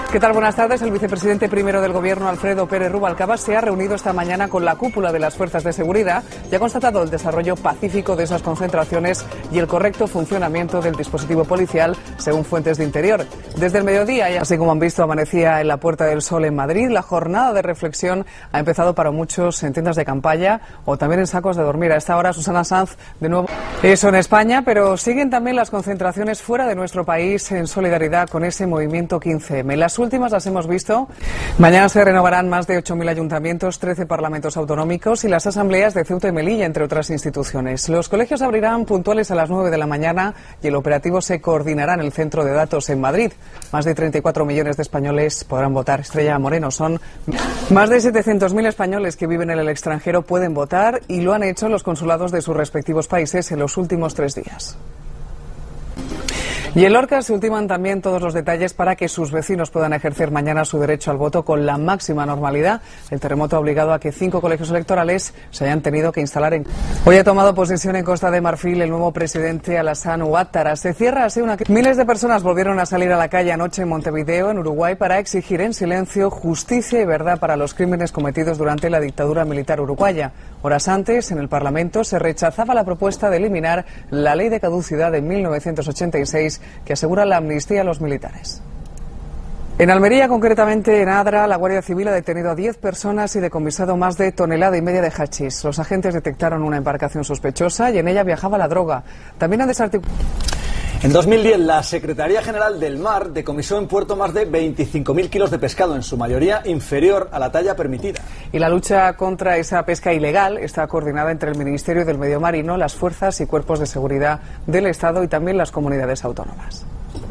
¿Qué tal? Buenas tardes. El vicepresidente primero del Gobierno, Alfredo Pérez Rubalcaba, se ha reunido esta mañana con la cúpula de las fuerzas de seguridad y ha constatado el desarrollo pacífico de esas concentraciones y el correcto funcionamiento del dispositivo policial, según fuentes de Interior. Desde el mediodía, y así como han visto, amanecía en la Puerta del Sol en Madrid. La jornada de reflexión ha empezado para muchos en tiendas de campaña o también en sacos de dormir. A esta hora, Susana Sanz, de nuevo. Eso en España, pero siguen también las concentraciones fuera de nuestro país en solidaridad con ese movimiento 15M. Las últimas las hemos visto. Mañana se renovarán más de 8.000 ayuntamientos, 13 parlamentos autonómicos y las asambleas de Ceuta y Melilla, entre otras instituciones. Los colegios abrirán puntuales a las 9 de la mañana y el operativo se coordinará en el centro de datos en Madrid. Más de 34 millones de españoles podrán votar. Estrella Moreno, son más de 700.000 españoles que viven en el extranjero pueden votar y lo han hecho en los consulados de sus respectivos países en los últimos 3 días. Y en Lorca se ultiman también todos los detalles para que sus vecinos puedan ejercer mañana su derecho al voto con la máxima normalidad. El terremoto ha obligado a que 5 colegios electorales se hayan tenido que instalar en... Hoy ha tomado posesión en Costa de Marfil el nuevo presidente Alassane Ouattara. Se cierra así una... Miles de personas volvieron a salir a la calle anoche en Montevideo, en Uruguay, para exigir en silencio justicia y verdad para los crímenes cometidos durante la dictadura militar uruguaya. Horas antes, en el Parlamento, se rechazaba la propuesta de eliminar la ley de caducidad de 1986 que asegura la amnistía a los militares. En Almería, concretamente en Adra, la Guardia Civil ha detenido a 10 personas y decomisado más de 1,5 toneladas de hachís. Los agentes detectaron una embarcación sospechosa y en ella viajaba la droga. También han desarticulado... En 2010, la Secretaría General del Mar decomisó en puerto más de 25.000 kilos de pescado, en su mayoría inferior a la talla permitida. Y la lucha contra esa pesca ilegal está coordinada entre el Ministerio del Medio Marino, las fuerzas y cuerpos de seguridad del Estado y también las comunidades autónomas.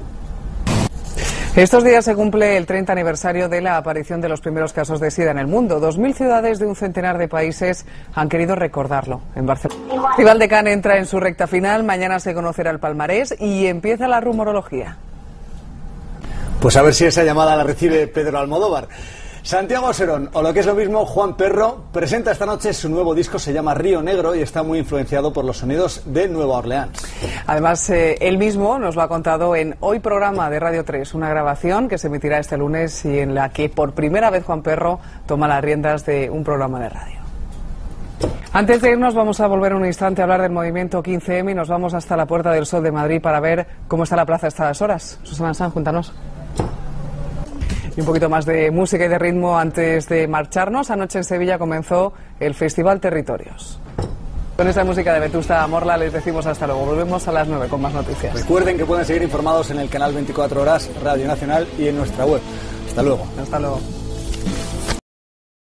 Estos días se cumple el 30 aniversario de la aparición de los primeros casos de SIDA en el mundo. 2.000 ciudades de un centenar de países han querido recordarlo. En Barcelona, el Festival de Cannes entra en su recta final. Mañana se conocerá el palmarés y empieza la rumorología. Pues a ver si esa llamada la recibe Pedro Almodóvar. Santiago Serón, o lo que es lo mismo, Juan Perro, presenta esta noche su nuevo disco, se llama Río Negro y está muy influenciado por los sonidos de Nueva Orleans. Además, él mismo nos lo ha contado en Hoy Programa de Radio 3, una grabación que se emitirá este lunes y en la que por primera vez Juan Perro toma las riendas de un programa de radio. Antes de irnos vamos a volver un instante a hablar del movimiento 15M y nos vamos hasta la Puerta del Sol de Madrid para ver cómo está la plaza a estas horas. Susana Sanz, júntanos. Y un poquito más de música y de ritmo antes de marcharnos. Anoche en Sevilla comenzó el Festival Territorios. Con esta música de Vetusta Morla les decimos hasta luego. Volvemos a las 9 con más noticias. Recuerden que pueden seguir informados en el canal 24 Horas Radio Nacional y en nuestra web. Hasta luego. Hasta luego.